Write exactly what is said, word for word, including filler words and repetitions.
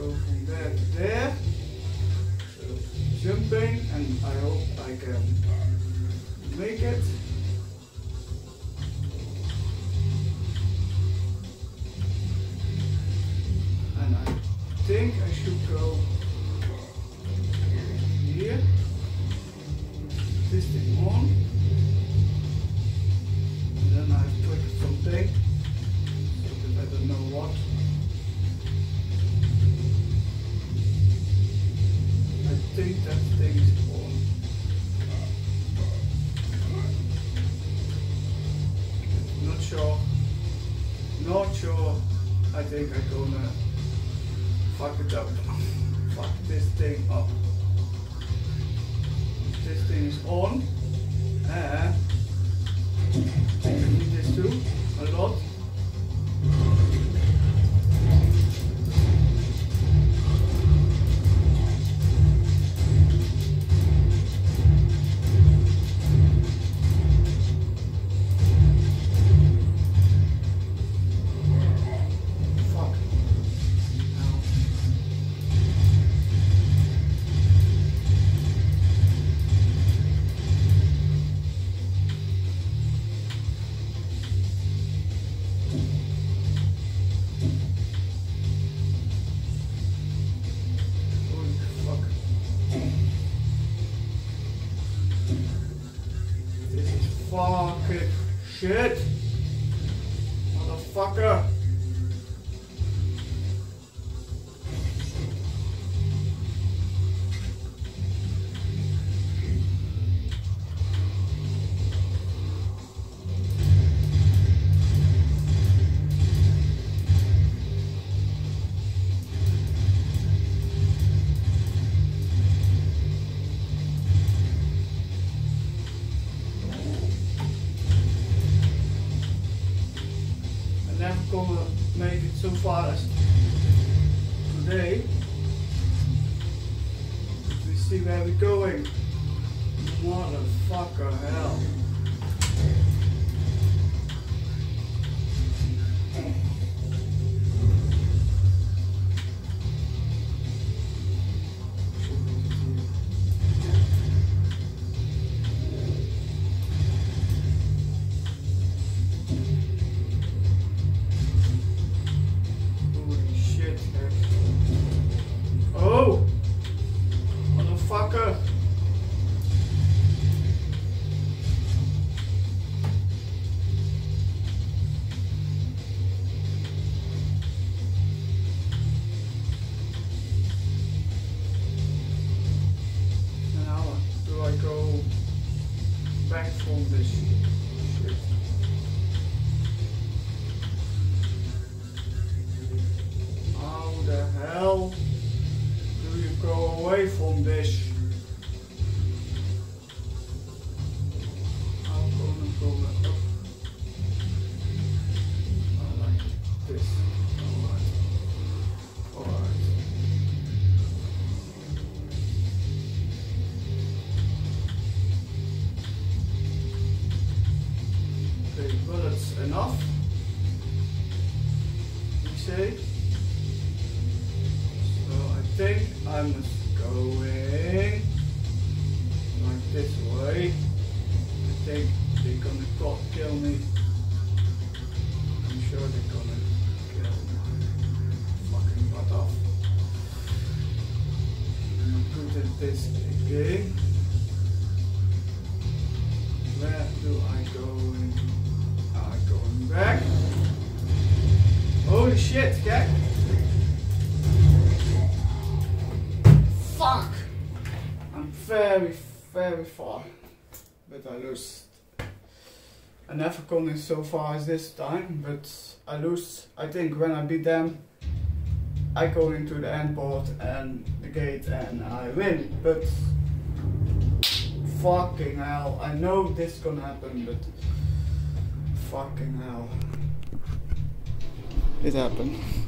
go from there to there. So jumping, and I hope I can make it. And I think I should go here. This thing on. And then I click something. So that I don't know what. I think that thing is on. Not sure. Not sure. I think I'm gonna fuck it up. Fuck this thing up. This thing is on. And I need this too. A lot. Fucking shit, motherfucker. Gonna make it so far as today. We see where we're going. Motherfucker hell. Oh! Motherfucker! Now, do I go back from this shit? How the hell do you go away from this? I'm gonna go up. I like this. Alright. Alright. Okay, well that's enough. You say? I think I'm just going like this way. I think they're gonna co- kill me. I'm sure they're gonna kill my fucking butt off. I'm not good at this again. Where do I go? I'm going back. Holy shit, kijk! Fuck! I'm very, very far, but I lose. I never come in so far as this time, but I lose. I think when I beat them, I go into the end port and the gate and I win. But fucking hell, I know this is gonna happen, but fucking hell, it happened.